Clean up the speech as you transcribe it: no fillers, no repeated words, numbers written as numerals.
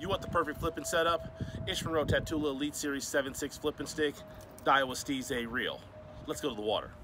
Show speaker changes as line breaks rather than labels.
You want the perfect flipping setup? Ish Monroe Tattoola Elite Series 7.6 flipping stick, Daiwa Steez A reel. Let's go to the water.